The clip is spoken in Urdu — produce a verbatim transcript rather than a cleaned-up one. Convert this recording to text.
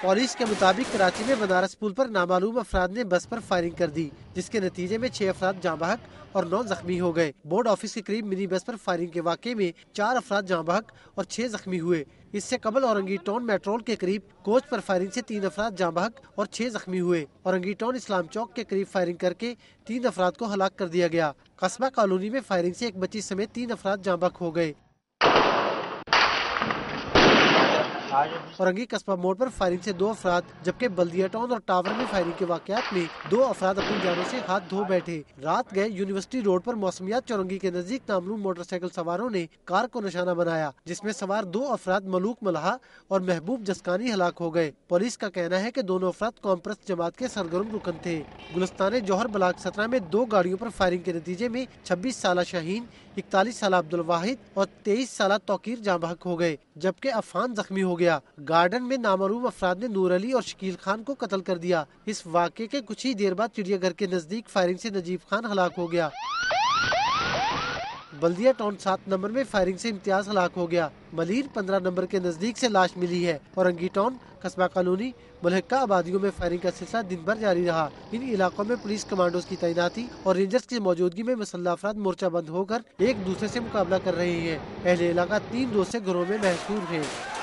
پولیس کے مطابق کراچی میں بنارس پل پر نامعلوم افراد نے بس پر فائرنگ کر دی، جس کے نتیجے میں چھ افراد جاں بحق اور نو زخمی ہو گئے۔ بورڈ آفس کے قریب منی بس پر فائرنگ کے واقعے میں چار افراد جاں بحق اور چھ زخمی ہوئے۔ اس سے قبل اورنگی ٹاؤن میٹرول کے قریب کوچ پر فائرنگ سے تین افراد جاں بحق اور چھ زخمی ہوئے۔ اورنگی ٹاؤن اسلام چوک کے قریب فائرنگ کر کے تین افراد کو ہلاک کر دیا گیا۔ قصبہ کالونی میں فائرنگ سے ایک بچی سمیت تین افراد جاں بحق ہو گئے۔ اورنگی قصبہ موڑ پر فائرنگ سے دو افراد جبکہ بلدیہ ٹاؤن اور ٹاور میں فائرنگ کے واقعات میں دو افراد اپنی جانوں سے ہاتھ دھو بیٹھے۔ رات گئے یونیورسٹی روڈ پر موسمیات چورنگی کے نزدیک نامعلوم موٹر سائیکل سواروں نے کار کو نشانہ بنایا، جس میں سوار دو افراد ملوک ملہا اور محبوب جسکانی ہلاک ہو گئے۔ پولیس کا کہنا ہے کہ دونوں افراد قوم پرست جماعت کے سرگرم رکن تھے۔ گلستان جوہر بلاک سترہ میں دو گاڑیوں پر فائرنگ کے نتیجے میں چھبیس سالہ شاہین، اکتالیس سالہ عبدالواحد اور تیئیس سالہ توقیر جاں بحق ہو گئے جبکہ عفان زخمی ہو گیا۔ گارڈن میں نامعلوم افراد نے نور علی اور شکیل خان کو قتل کر دیا۔ اس واقعے کے کچھ ہی دیر بعد چڑیا گھر کے نزدیک فائرنگ سے نجیب خان ہلاک ہو گیا۔ بلدیہ ٹاؤن سات نمبر میں فائرنگ سے امتیاز ہلاک ہو گیا۔ ملیر پندرہ نمبر کے نزدیک سے لاش ملی ہے۔ اورنگی ٹاؤن، قصبہ کالونی، ملحقہ آبادیوں میں فائرنگ کا سلسلہ دن بھر جاری رہا۔ ان علاقوں میں پولیس کمانڈوز کی تعیناتی اور رینجرز کی موجودگی میں مسلح افراد مورچہ بند ہو کر ایک دوسرے سے مقابلہ کر رہے ہیں۔ اہل علاقہ تین روز سے گھروں میں محصور ہیں۔